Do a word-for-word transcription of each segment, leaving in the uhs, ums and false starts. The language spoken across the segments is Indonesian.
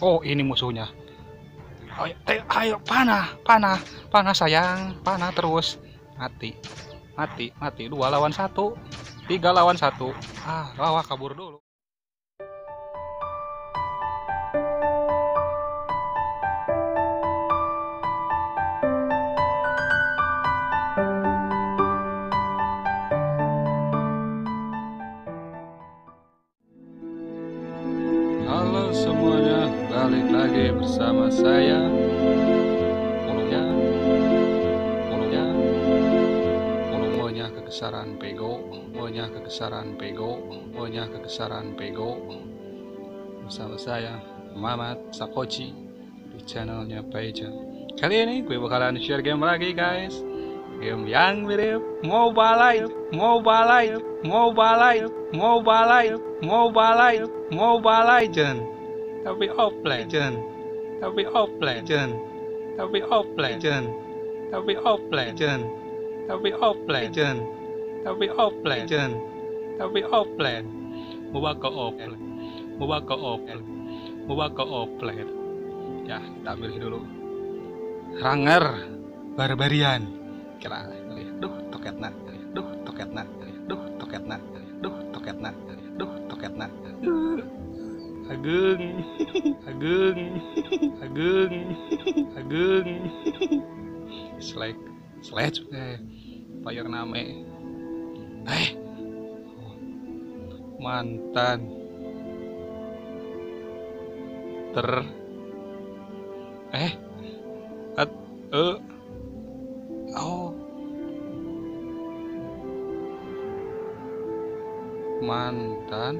Oh, ini musuhnya. Ayo, ayo, ayo, panah, panah, panah sayang, panah terus. Mati, mati, mati. Dua lawan satu, tiga lawan satu. Ah, lawa kabur dulu. Halo semuanya, balik lagi bersama saya. Puluhnya, puluhnya, puluhnya kekesaran pego, puluhnya kekesaran pego, puluhnya kekesaran pego. Bersama saya, Mamat Sakochi di channelnya Peja. Kali ini gue bakalan share game lagi guys. Game yang mirip Mobile Legends, Mobile Legends, Mobile Legends, Mobile Legends, Mobile Legends, Mobile Legends. Tapi offline, tapi offline, tapi offline, tapi offline, tapi offline, tapi offline, tapi offline. Mobile ke offline, mobile ke offline, mobile ke offline. Ya, kita pilih dulu. Ranger Barbarian. Kira, duh toketna, duh toketna, duh toketna, duh toketna, duh toketna. Ageng, ageng, ageng, ageng. Selek, selek, eh, player name. Eh, mantan ter, eh, at, eh. Oh, mantan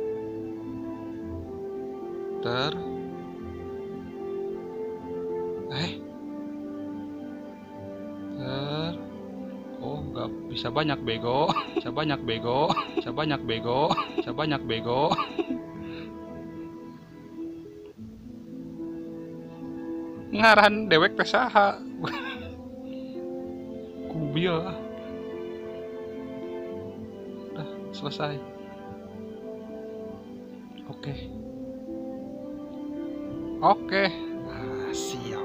ter eh ter oh nggak bisa banyak bego, bisa banyak bego, bisa banyak bego, bisa banyak bego. Ngaran dewek teh saha? Kubil. Udah selesai. Oke. Oke. Ah, siap.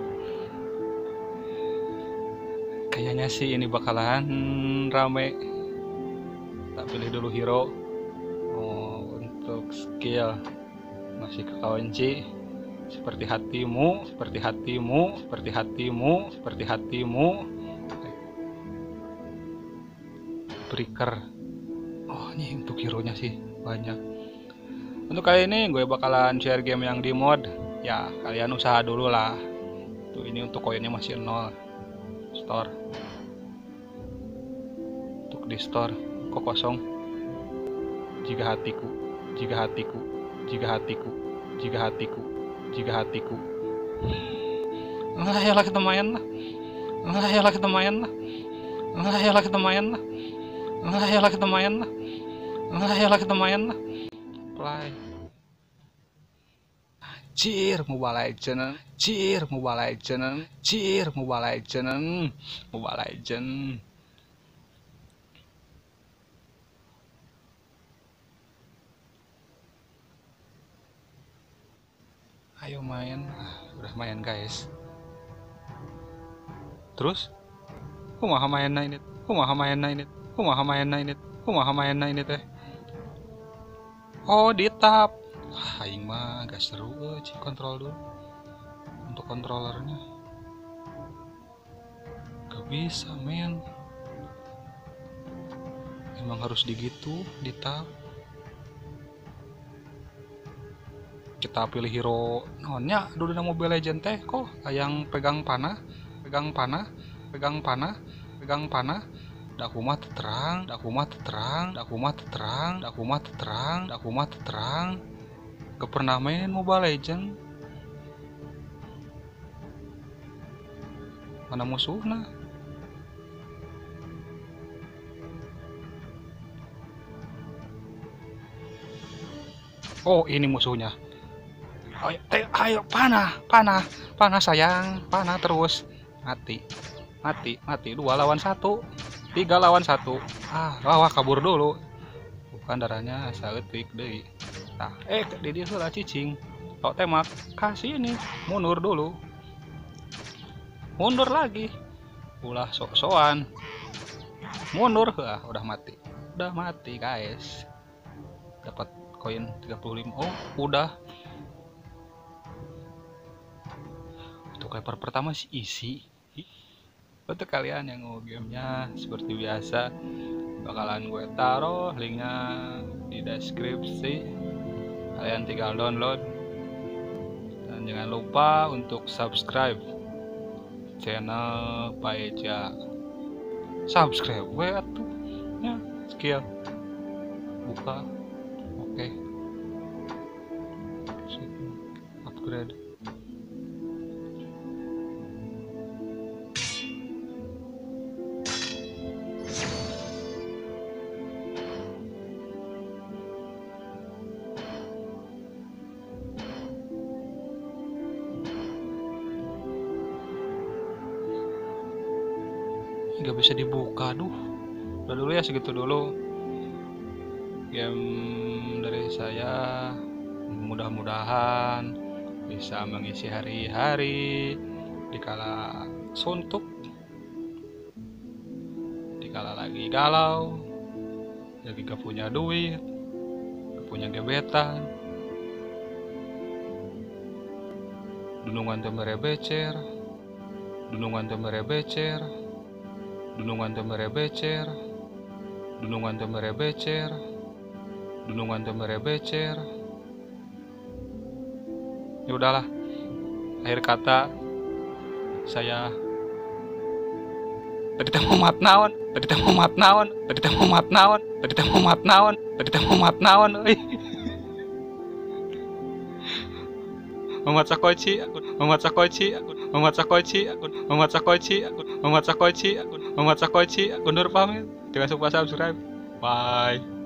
Kayaknya sih ini bakalan rame. Tak pilih dulu hero. Oh, untuk skill masih kekunci. Seperti hatimu, seperti hatimu, seperti hatimu, seperti hatimu. Breaker. Oh, ini untuk hero nya sih banyak. Untuk kali ini gue bakalan share game yang di mod. Ya, kalian usaha dulu lah. Tuh, ini untuk koinnya masih nol. Store. Untuk di store kok kosong. Jika hatiku, jika hatiku, jika hatiku, jika hatiku, jika hatiku. Lah, ayolah kita main lah. Lah, ayolah kita main lah. Lah, ayolah kita main lah. Lah, ayolah kita main lah. Lah, ayolah kita main lah. Play. Cir Mobile Legends, cir Mobile Legends, cir Mobile Legends, Mobile Legends. Ayo main. Ah, udah main guys. Terus? Kumaha mainna ini? Kumaha mainna ini? Kumaha mainna ini? Kumaha mainna ini teh? Oh, di tab. Ah, aing mah gak seru euy, kontrol dulu. Untuk kontrolernya gak bisa, men. Emang harus digitu, di tab. Kita pilih hero nonnya dulu na Mobile Legends teh kok yang pegang panah, pegang panah, pegang panah, pegang panah. Daku mah terang, daku mah terang, daku mah terang, daku mah terang, daku mah terang. Gak pernah main Mobile Legends. Mana musuhnya? Oh, ini musuhnya. Ayo, ayo, ayo, panah, panah, panah sayang, panah terus. Mati, mati, mati. Dua lawan satu, tiga lawan satu. Ah, lawa kabur dulu. Bukan darahnya saeutik deui. Nah, eh di dia lah cicing. Kalau tembak, kasih ini, mundur dulu. Mundur lagi. Ulah sok-sokan. Mundur, ah, udah mati. Udah mati, guys. Dapat koin tiga puluh lima. Oh, udah. Untuk level pertama sih isi. Untuk kalian yang mau gamenya seperti biasa, bakalan gue taruh linknya di deskripsi. Kalian tinggal download. Dan jangan lupa untuk subscribe channel Paeja. Subscribe gue tuh ya, skill buka. Oke, okay. Upgrade. Nggak bisa dibuka, duh. Udah dulu ya, segitu dulu game dari saya. Mudah-mudahan bisa mengisi hari-hari dikala suntuk, dikala lagi galau, lagi gak punya duit, gak punya gebetan, dunungan temere becer, dunungan temere becer, dunungan temere becer, dunungan temere becer, dunungan temere becer. Ya udahlah, akhir kata saya tadi temu mat naon, tadi temu mat naon, tadi temu mat naon, tadi temu mat naon, tadi temu mat naon. Memat Sakochi, Memat Sakochi, Memat Sakochi, Memat Sakochi, Memat Sakochi, Memat Sakochi, undur pamit. Jangan lupa subscribe. Bye.